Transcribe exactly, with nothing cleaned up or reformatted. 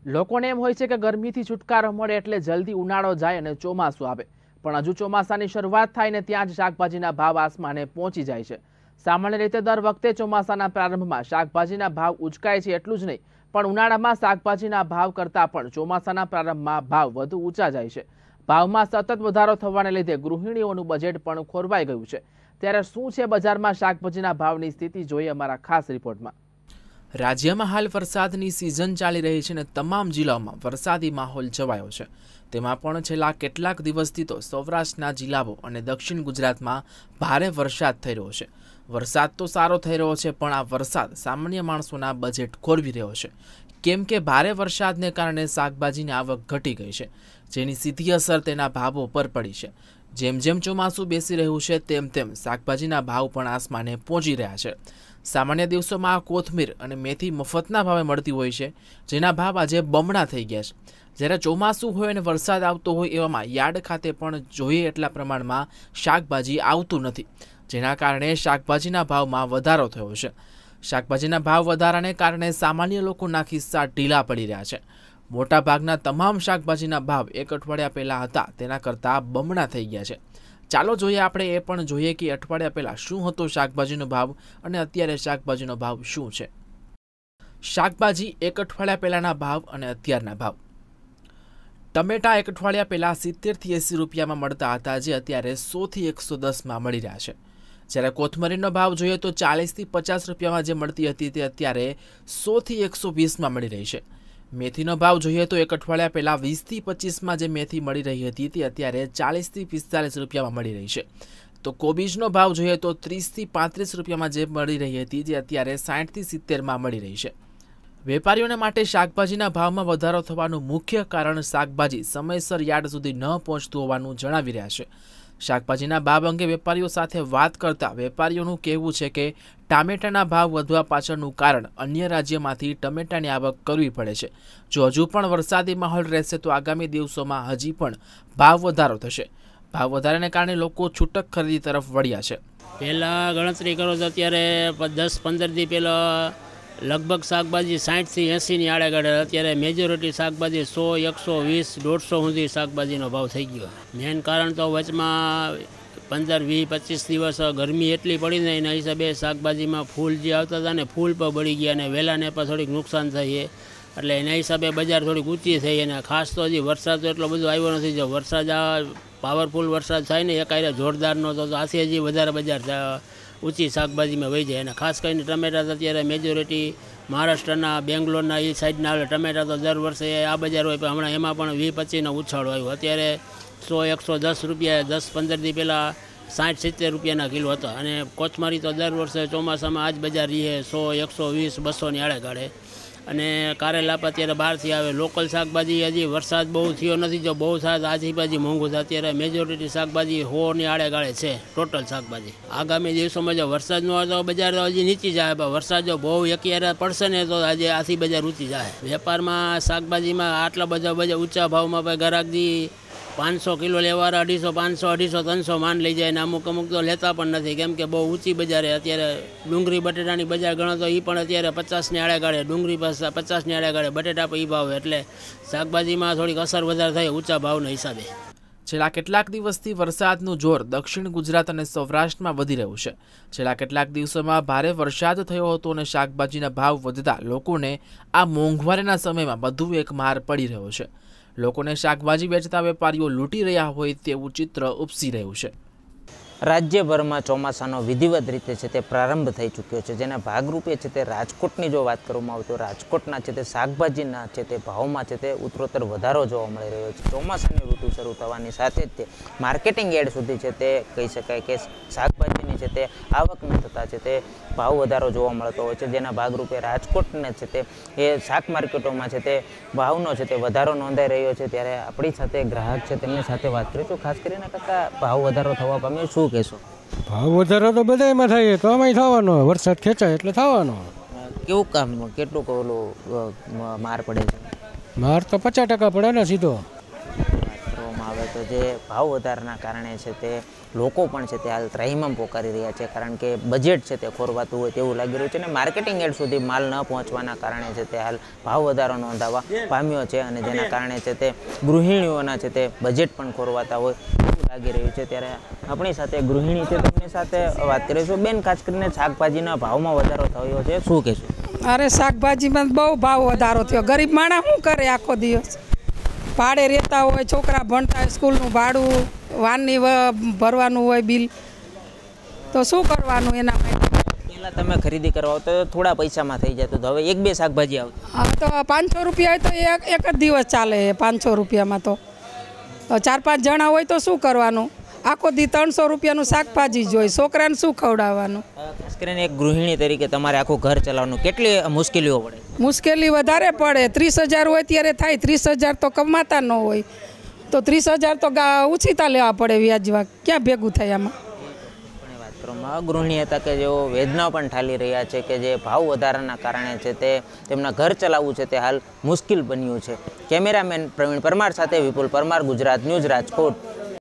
લોકોને એમ હોય છે કે ગરમીથી છુટકારો મળે એટલે જલ્દી ઉનાળો જાય અને ચોમાસું આવે, પણ હજુ ચોમાસાની શરૂઆત થાય ને ત્યાં જ શાકભાજીના ભાવ આસમાને પહોંચી જાય છે। સામાન્ય રીતે દર વખતે ચોમાસાના પ્રારંભમાં શાકભાજીના ભાવ ઉંચકાય છે, એટલું જ નહીં પણ ઉનાળામાં શાકભાજીના ભાવ કરતાં પણ ચોમાસાના પ્રારંભમાં ભાવ વધુ ઊંચા જાય છે। ભાવમાં સતત વધારો થવાને લીધે ગૃહિણીઓનું બજેટ પણ ખોરવાઈ ગયું છે। ત્યારે શું છે બજારમાં શાકભાજીના ભાવની સ્થિતિ, જોઈએ અમારા ખાસ રિપોર્ટમાં। રાજ્યમાં હાલ વરસાદની સિઝન ચાલી રહી છે અને તમામ જિલ્લાઓમાં વરસાદી માહોલ છવાયો છે। તેમાં પણ છેલ્લા કેટલાક દિવસથી તો સૌરાષ્ટ્રના જિલ્લાઓ અને દક્ષિણ ગુજરાતમાં ભારે વરસાદ થઈ રહ્યો છે। વરસાદ તો સારો થઈ રહ્યો છે, પણ આ વરસાદ સામાન્ય માણસોના બજેટ ખોરવી રહ્યો છે, કેમ કે ભારે વરસાદને કારણે શાકભાજીની આવક ઘટી ગઈ છે, જેની સીધી અસર તેના ભાવો પર પડી છે। જેમ જેમ ચોમાસું બેસી રહ્યું છે તેમ તેમ શાકભાજીના ભાવ પણ આસમાને પહોંચી રહ્યા છે। સામાન્ય દિવસોમાં કોથમીર અને મેથી મફતના ભાવે મળતી હોય છે, જેના ભાવ આજે બમણા થઈ ગયા છે। જ્યારે ચોમાસું હોય અને વરસાદ આવતો હોય એવામાં યાર્ડ ખાતે પણ જોઈએ એટલા પ્રમાણમાં શાકભાજી આવતું નથી, જેના કારણે શાકભાજીના ભાવમાં વધારો થયો છે। શાકભાજીના ભાવ વધારાને કારણે સામાન્ય લોકોના ખિસ્સા ઢીલા પડી રહ્યા છે। મોટાભાગના તમામ શાકભાજીના ભાવ એક અઠવાડિયા પહેલાં હતા તેના કરતાં બમણા થઈ ગયા છે। ચાલો જોઈએ આપણે એ પણ જોઈએ કે અઠવાડિયા પહેલાં શું હતો શાકભાજીનો ભાવ અને અત્યારે શાકભાજીનો ભાવ શું છે। શાકભાજી એક અઠવાડિયા પહેલાંના ભાવ અને અત્યારના ભાવ। ટમેટા એક અઠવાડિયા પહેલાં સિત્તેરથી એંસી રૂપિયામાં મળતા હતા, જે અત્યારે સોથી એકસો દસમાં મળી રહ્યા છે। જ્યારે કોથમરીનો ભાવ જોઈએ તો ચાલીસથી પચાસ રૂપિયામાં જે મળતી હતી તે અત્યારે સોથી એકસો વીસમાં મળી રહી છે। મેથીનો ભાવ જોઈએ તો એક અઠવાડિયા પહેલાં વીસથી પચીસમાં જે મેથી મળી રહી હતી તે અત્યારે ચાલીસથી પિસ્તાલીસ રૂપિયામાં મળી રહી છે। તો કોબીજનો ભાવ જોઈએ તો ત્રીસથી પાંત્રીસ રૂપિયામાં જે મળી રહી હતી તે અત્યારે સાઠથી સિત્તેરમાં મળી રહી છે। વેપારીઓને માટે શાકભાજીના ભાવમાં વધારો થવાનું મુખ્ય કારણ શાકભાજી સમયસર યાર્ડ સુધી ન પહોંચતું હોવાનું જણાવી રહ્યા છે। શાકભાજીના ભાવ અંગે વેપારીઓ સાથે વાત કરતા વેપારીઓનું કહેવું છે કે ટામેટાના ભાવ વધવા પાછળનું કારણ અન્ય રાજ્યમાંથી ટમેટાની આવક કરવી પડે છે। જો હજુ પણ વરસાદી માહોલ રહેશે તો આગામી દિવસોમાં હજી પણ ભાવ વધારો થશે। ભાવ વધારાને કારણે લોકો છૂટક ખરીદી તરફ વળ્યા છે। પહેલાં ગણતરી કરો તો અત્યારે દસ પંદર દી પહેલાં લગભગ શાકભાજી સાઠથી એંસીની આડેગાડે, અત્યારે મેજોરિટી શાકભાજી સો એકસો વીસ દોઢસો સુધી શાકભાજીનો ભાવ થઈ ગયો। મેઇન કારણ તો વચમાં પંદર વીસ પચીસ દિવસ ગરમી એટલી પડી ને એના હિસાબે શાકભાજીમાં ફૂલ જે આવતા હતા ને ફૂલ પર બળી ગયા અને વહેલાને પણ થોડીક નુકસાન થઈ છે, એટલે એના હિસાબે બજાર થોડીક ઊંચી થઈ। અને ખાસ તો હજી વરસાદ તો એટલો બધો આવ્યો નથી। જો વરસાદ આ પાવરફુલ વરસાદ થાય ને એકાયરે જોરદારનો તો આથી હજી વધારે બજાર ઊંચી શાકભાજીમાં વહી જાય। અને ખાસ કરીને ટમેટા તો અત્યારે મેજોરિટી મહારાષ્ટ્રના બેંગ્લોરના એ સાઈડના આવે ટમેટા તો દર વર્ષે આ બજાર હોય, પણ હમણાં એમાં પણ વીસ પચીસનો ઉછાળો આવ્યો। અત્યારે સો એકસો દસ રૂપિયા દસ પંદર દી પહેલાં સાઠ સિત્તેર રૂપિયાના કિલો હતા, અને કોચમારી તો દર વર્ષે ચોમાસામાં આ જ બજાર રહીએ સો એકસો વીસ બસોની આડે ગાળે। અને કારેલા પણ અત્યારે બહારથી આવે। લોકલ શાકભાજી હજી વરસાદ બહુ થયો નથી, જો બહુ થાય તો આથી ભાજી મોંઘું થાય। અત્યારે મેજોરિટી શાકભાજી સોની આડે ગાળે છે ટોટલ શાકભાજી। આગામી દિવસોમાં જો વરસાદ ન આવે તો બજાર હજી નીચી જાય, પણ વરસાદ જો બહુ એકી પડશે ને તો આજે આથી બજાર ઊંચી જાય। વેપારમાં શાકભાજીમાં આટલા બધા બધા ઊંચા ભાવમાં ભાઈ ગ્રાહકજી પાંચસો કિલો લેવા અઢીસો પાંચસો અઢીસો ત્રણસો માન લઈ જાય ને અમુક અમુક તો લેતા પણ નથી, કેમ કે બહુ ઊંચી બજારે। અત્યારે ડુંગળી બટેટાની બજાર ગણો તો એ પણ અત્યારે પચાસની આડે ગાળે, ડુંગળી પચાસની આડે ગાળે, બટેટા પણ એ ભાવે, એટલે શાકભાજીમાં થોડીક અસર વધારે થાય ઊંચા ભાવના હિસાબે। છેલ્લા કેટલાક દિવસથી વરસાદનું જોર દક્ષિણ ગુજરાત અને સૌરાષ્ટ્રમાં વધી રહ્યું છે। છેલ્લા કેટલાક દિવસોમાં ભારે વરસાદ થયો હતો અને શાકભાજીના ભાવ વધતા લોકોને આ મોંઘવારીના સમયમાં વધુ એક માર પડી રહ્યો છે। લોકોને શાકભાજી વેચતા વેપારીઓ લૂંટી રહ્યા હોય તેવું ચિત્ર ઉપસી રહ્યું છે। રાજ્યભરમાં ચોમાસાનો વિધિવત રીતે છે તે પ્રારંભ થઈ ચૂક્યો છે, જેના ભાગરૂપે છે તે રાજકોટની જો વાત કરવામાં આવે તો રાજકોટના છે તે શાકભાજીના છે તે ભાવમાં છે તે ઉત્તરોત્તર વધારો જોવા મળી રહ્યો છે। ચોમાસાની ઋતુ શરૂ થવાની સાથે જ તે માર્કેટિંગ યાર્ડ સુધી છે તે કહી શકાય કે શાકભાજીની છે તે આવક ન થતાં છે તે ભાવ વધારો જોવા મળતો હોય છે, જેના ભાગરૂપે રાજકોટને છે તે એ શાક માર્કેટોમાં છે તે ભાવનો છે તે વધારો નોંધાઈ રહ્યો છે। ત્યારે આપણી સાથે ગ્રાહક છે તેમની સાથે વાત કરીશું। ખાસ કરીને કાકા ભાવ વધારો થવા પામ્યો શું કહેશો? ભાવ વધારો તો બધામાં થાય, તો આમાંય થવાનો, વરસાદ ખેંચાય એટલે થવાનો। કેવું કામ કેટલું ઓલું માર પડે છે? માર તો પચાસ ટકા પડે ને સીધો। કરવામાં આવે તો જે ભાવ વધારાના કારણે છે તે લોકો પણ છે તે હાલ ત્રાહિમામ પોકારી રહ્યા છે, કારણ કે બજેટ છે તે ખોરવાતું હોય તેવું લાગી રહ્યું છે અને માર્કેટિંગ યાર્ડ સુધી માલ ન પહોંચવાના કારણે છે તે હાલ ભાવ વધારો નોંધાવા પામ્યો છે અને જેના કારણે છે તે ગૃહિણીઓના છે તે બજેટ પણ ખોરવાતા હોય એવું લાગી રહ્યું છે। ત્યારે આપણી સાથે ગૃહિણી છે, તેમની સાથે વાત કરીશું। બેન, ખાસ કરીને શાકભાજીના ભાવમાં વધારો થયો છે, શું કહેશું? અરે શાકભાજીમાં બહુ ભાવ વધારો થયો। ગરીબ માણસ શું કરે? આખો દિવસ ભાડે રહેતા હોય, છોકરા ભણતા હોય, સ્કૂલનું ભાડું, વાનની ભરવાનું હોય બિલ, તો શું કરવાનું એના માટે? પહેલાં તમે ખરીદી કરવા તો થોડા પૈસામાં થઈ જતું, તો હવે એક બે શાકભાજી આવતી। હા, તો પાંચસો રૂપિયા હોય તો એક એક જ દિવસ ચાલે। પાંચસો રૂપિયામાં તો ચાર પાંચ જણા હોય તો શું કરવાનું? આખો દી ત્રણસો રૂપિયાનું શાકભાજી જોઈ, છોકરાને શું ખવડાવવાનું? ખાસ કરીને એક ગૃહિણી તરીકે તમારે આખું ઘર ચલાવવાનું કેટલી મુશ્કેલીઓ પડે? મુશ્કેલી વધારે પડે। ત્રીસ હજાર હોય ત્યારે થાય, ત્રીસ હજાર તો કમાતા ન હોય તો ત્રીસ હજાર તો ઉછીતા લેવા પડે વ્યાજવા, ક્યાં ભેગું થાય આમાં? વાત કરવામાં ગૃહિણી હતા કે જેઓ વેદના પણ ઠાલી રહ્યા છે કે જે ભાવ વધારાના કારણે છે તે તેમના ઘર ચલાવવું છે તે હાલ મુશ્કેલ બન્યું છે। કેમેરામેન પ્રવીણ પરમાર સાથે વિપુલ પરમાર, ગુજરાત ન્યૂઝ, રાજકોટ।